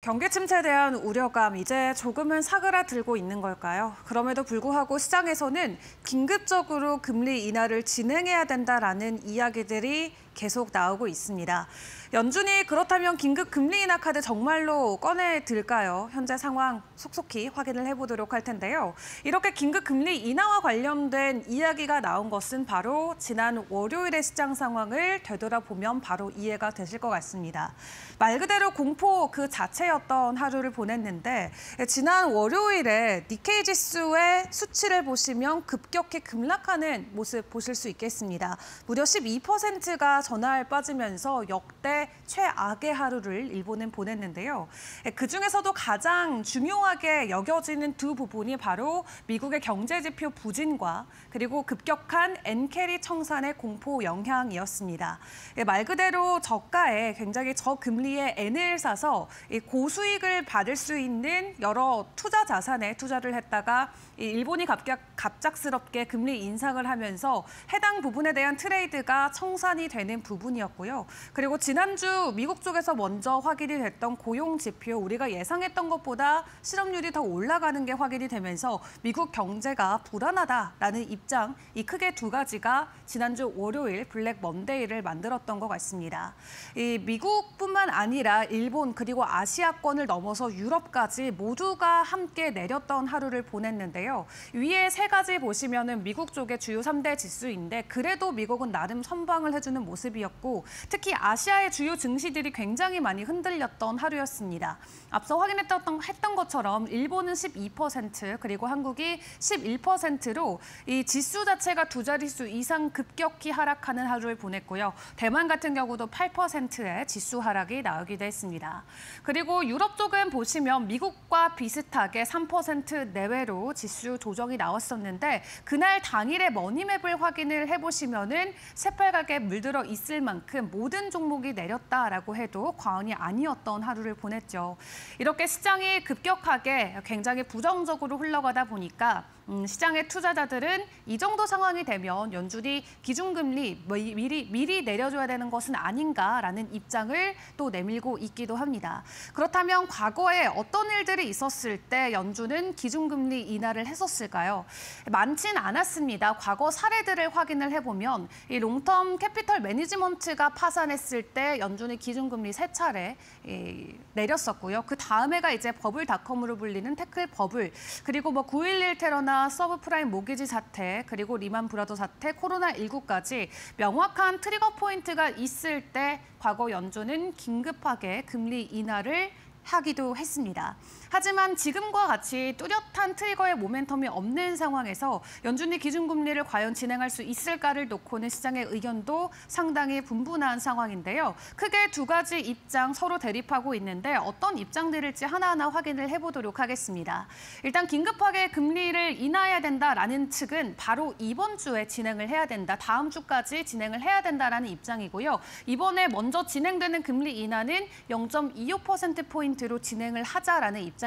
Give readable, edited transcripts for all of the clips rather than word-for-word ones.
경기 침체에 대한 우려감 이제 조금은 사그라들고 있는 걸까요? 그럼에도 불구하고 시장에서는 긴급적으로 금리 인하를 진행해야 된다라는 이야기들이 계속 나오고 있습니다. 연준이 그렇다면 긴급 금리 인하 카드 정말로 꺼내들까요? 현재 상황 속속히 확인을 해보도록 할 텐데요. 이렇게 긴급 금리 인하와 관련된 이야기가 나온 것은 바로 지난 월요일의 시장 상황을 되돌아보면 바로 이해가 되실 것 같습니다. 말 그대로 공포 그 자체였던 하루를 보냈는데 지난 월요일에 니케이 지수의 수치를 보시면 급격히 급락하는 모습 보실 수 있겠습니다. 무려 12%가 전날 빠지면서 역대 최악의 하루를 일본은 보냈는데요. 그중에서도 가장 중요하게 여겨지는 두 부분이 바로 미국의 경제지표 부진과 그리고 급격한 엔캐리 청산의 공포 영향이었습니다. 말 그대로 저가에 굉장히 저금리의 엔을 사서 고수익을 받을 수 있는 여러 투자 자산에 투자를 했다가 일본이 갑작스럽게 금리 인상을 하면서 해당 부분에 대한 트레이드가 청산이 되는 부분이었고요. 그리고 지난주 미국 쪽에서 먼저 확인이 됐던 고용 지표, 우리가 예상했던 것보다 실업률이 더 올라가는 게 확인이 되면서 미국 경제가 불안하다라는 입장, 이 크게 두 가지가 지난주 월요일 블랙 먼데이를 만들었던 것 같습니다. 이 미국뿐만 아니라 일본 그리고 아시아권을 넘어서 유럽까지 모두가 함께 내렸던 하루를 보냈는데요. 위에 세 가지 보시면은 미국 쪽의 주요 3대 지수인데 그래도 미국은 나름 선방을 해주는 모습이었고 특히 아시아의 주요 증시들이 굉장히 많이 흔들렸던 하루였습니다. 앞서 확인했던 것처럼 일본은 12% 그리고 한국이 11%로 이 지수 자체가 두 자릿수 이상 급격히 하락하는 하루를 보냈고요. 대만 같은 경우도 8%의 지수 하락이 나오기도 했습니다. 그리고 유럽 쪽은 보시면 미국과 비슷하게 3% 내외로 지수 조정이 나왔었는데 그날 당일의 머니맵을 확인을 해보시면은 새빨갛게 물들어 있을 만큼 모든 종목이 내렸다라고 해도 과언이 아니었던 하루를 보냈죠. 이렇게 시장이 급격하게 굉장히 부정적으로 흘러가다 보니까 시장의 투자자들은 이 정도 상황이 되면 연준이 기준금리 미리 내려줘야 되는 것은 아닌가라는 입장을 또 내밀고 있기도 합니다. 그렇다면 과거에 어떤 일들이 있었을 때 연준은 기준금리 인하를 했었을까요? 많진 않았습니다. 과거 사례들을 확인을 해보면 이 롱텀 캐피털 매니지먼트가 파산했을 때 연준이 기준금리 3차례 내렸었고요. 그 다음에가 이제 버블닷컴으로 불리는 태클 버블, 그리고 9.11 테러나 서브프라임 모기지 사태, 그리고 리만 브라더 사태, 코로나19까지 명확한 트리거 포인트가 있을 때 과거 연준은 긴급하게 금리 인하를 하기도 했습니다. 하지만 지금과 같이 뚜렷한 트리거의 모멘텀이 없는 상황에서 연준이 기준금리를 과연 진행할 수 있을까를 놓고는 시장의 의견도 상당히 분분한 상황인데요. 크게 두 가지 입장 서로 대립하고 있는데 어떤 입장들일지 하나하나 확인을 해보도록 하겠습니다. 일단 긴급하게 금리를 인하해야 된다라는 측은 바로 이번 주에 진행을 해야 된다. 다음 주까지 진행을 해야 된다라는 입장이고요. 이번에 먼저 진행되는 금리 인하는 0.25%포인트로 진행을 하자라는 입장입니다.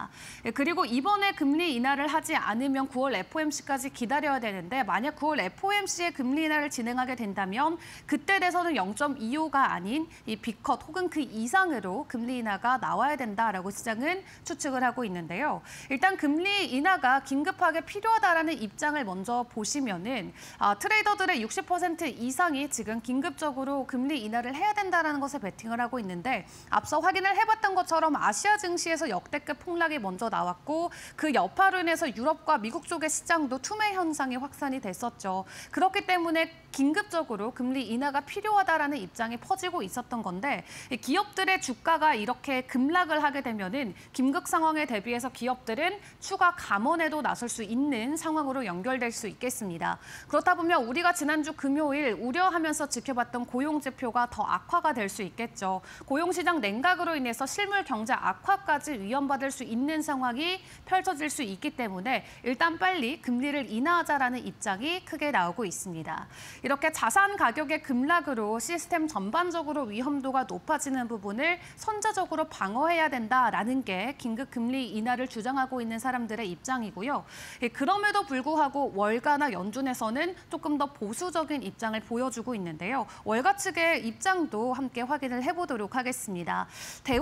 그리고 이번에 금리 인하를 하지 않으면 9월 FOMC까지 기다려야 되는데 만약 9월 FOMC에 금리 인하를 진행하게 된다면 그때 돼서는 0.25가 아닌 이 B컷 혹은 그 이상으로 금리 인하가 나와야 된다라고 시장은 추측을 하고 있는데요. 일단 금리 인하가 긴급하게 필요하다라는 입장을 먼저 보시면은 트레이더들의 60% 이상이 지금 긴급적으로 금리 인하를 해야 된다라는 것에 베팅을 하고 있는데 앞서 확인을 해봤던 것처럼 아시아 증시에서 역대급 폭락이 먼저 나왔고 그 여파로 인해서 유럽과 미국 쪽의 시장도 투매 현상이 확산이 됐었죠. 그렇기 때문에 긴급적으로 금리 인하가 필요하다라는 입장이 퍼지고 있었던 건데 기업들의 주가가 이렇게 급락을 하게 되면은 긴급 상황에 대비해서 기업들은 추가 감원에도 나설 수 있는 상황으로 연결될 수 있겠습니다. 그렇다 보면 우리가 지난주 금요일 우려하면서 지켜봤던 고용 지표가 더 악화가 될 수 있겠죠. 고용시장 냉각으로 인해서 실물 경제 악화까지 위험받을 수 있는 상황이 펼쳐질 수 있기 때문에 일단 빨리 금리를 인하하자라는 입장이 크게 나오고 있습니다. 이렇게 자산 가격의 급락으로 시스템 전반적으로 위험도가 높아지는 부분을 선제적으로 방어해야 된다라는 게 긴급 금리 인하를 주장하고 있는 사람들의 입장이고요. 그럼에도 불구하고 월가나 연준에서는 조금 더 보수적인 입장을 보여주고 있는데요. 월가 측의 입장도 함께 확인을 해보도록 하겠습니다. 대부분은 다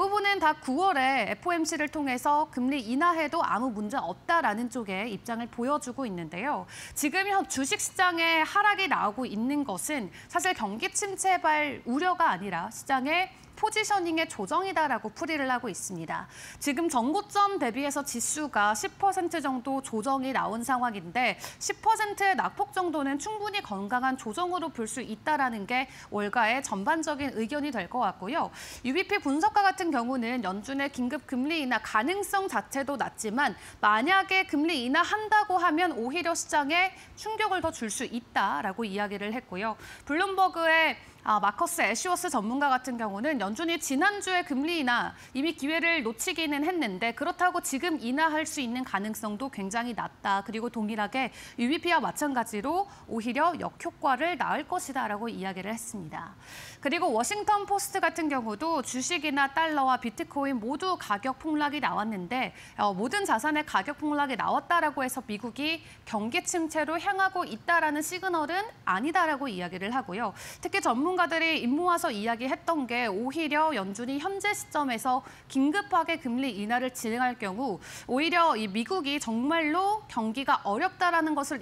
각 9월에 FOMC를 통해서 금리 인하해도 아무 문제 없다라는 쪽의 입장을 보여주고 있는데요. 지금 현 주식시장에 하락이 나오고 있는 것은 사실 경기 침체발 우려가 아니라 시장의 포지셔닝의 조정이다라고 풀이를 하고 있습니다. 지금 전고점 대비해서 지수가 10% 정도 조정이 나온 상황인데 10%의 낙폭 정도는 충분히 건강한 조정으로 볼 수 있다라는 게 월가의 전반적인 의견이 될 것 같고요. UBP 분석가 같은 경우는 연준의 긴급 금리 인하 가능성 자체도 낮지만 만약에 금리 인하한다고 하면 오히려 시장에 충격을 더 줄 수 있다라고 이야기를 했고요. 블룸버그의 마커스 애쉬워스 전문가 같은 경우는 연준이 지난주에 금리 인하 이미 기회를 놓치기는 했는데 그렇다고 지금 인하할 수 있는 가능성도 굉장히 낮다. 그리고 동일하게 UBP와 마찬가지로 오히려 역효과를 낳을 것이다라고 이야기를 했습니다. 그리고 워싱턴 포스트 같은 경우도 주식이나 달러와 비트코인 모두 가격 폭락이 나왔는데 모든 자산의 가격 폭락이 나왔다라고 해서 미국이 경기 침체로 향하고 있다라는 시그널은 아니다라고 이야기를 하고요. 특히 전문가들이 입 모아서 이야기했던 게 오히려 연준이 현재 시점에서 긴급하게 금리 인하를 진행할 경우 오히려 이 미국이 정말로 경기가 어렵다라는 것을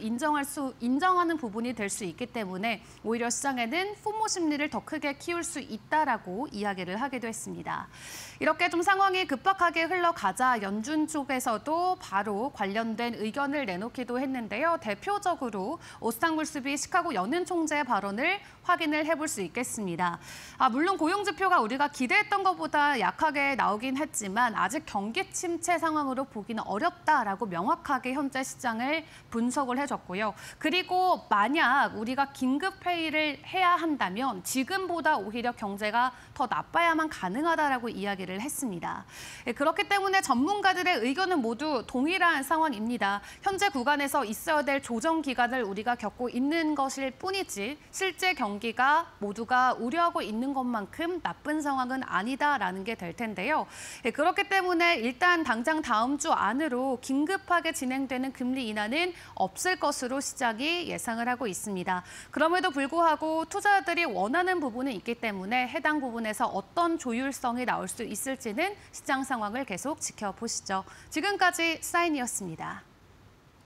인정하는 부분이 될 수 있기 때문에 오히려 시장에는 포모 심리를 더 크게 키울 수 있다라고 이야기를 하기도 했습니다. 이렇게 좀 상황이 급박하게 흘러가자 연준 쪽에서도 바로 관련된 의견을 내놓기도 했는데요. 대표적으로 오스탕불스비 시카고 연은 총재의 발언을 확인을 해볼 수 있겠습니다. 물론 고용지표가 우리가 기대했던 것보다 약하게 나오긴 했지만 아직 경기 침체 상황으로 보기는 어렵다라고 명확하게 현재 시장을 분석을 해줬고요. 그리고 만약 우리가 긴급 회의를 해야 한다면 지금보다 오히려 경제가 더 나빠야만 가능하다라고 이야기를 했습니다. 그렇기 때문에 전문가들의 의견은 모두 동일한 상황입니다. 현재 구간에서 있어야 될 조정 기간을 우리가 겪고 있는 것일 뿐이지 실제 경기가 모두가 우려하고 있는 것만큼 나쁜 상황은 아니다라는 게 될 텐데요. 그렇기 때문에 일단 당장 다음 주 안으로 긴급하게 진행되는 금리 인하는 없을 것으로 시장이 예상을 하고 있습니다. 그럼에도 불구하고 투자자들이 원하는 부분은 있기 때문에 해당 부분에서 어떤 조율성이 나올 수 있을지는 시장 상황을 계속 지켜보시죠. 지금까지 사인이었습니다.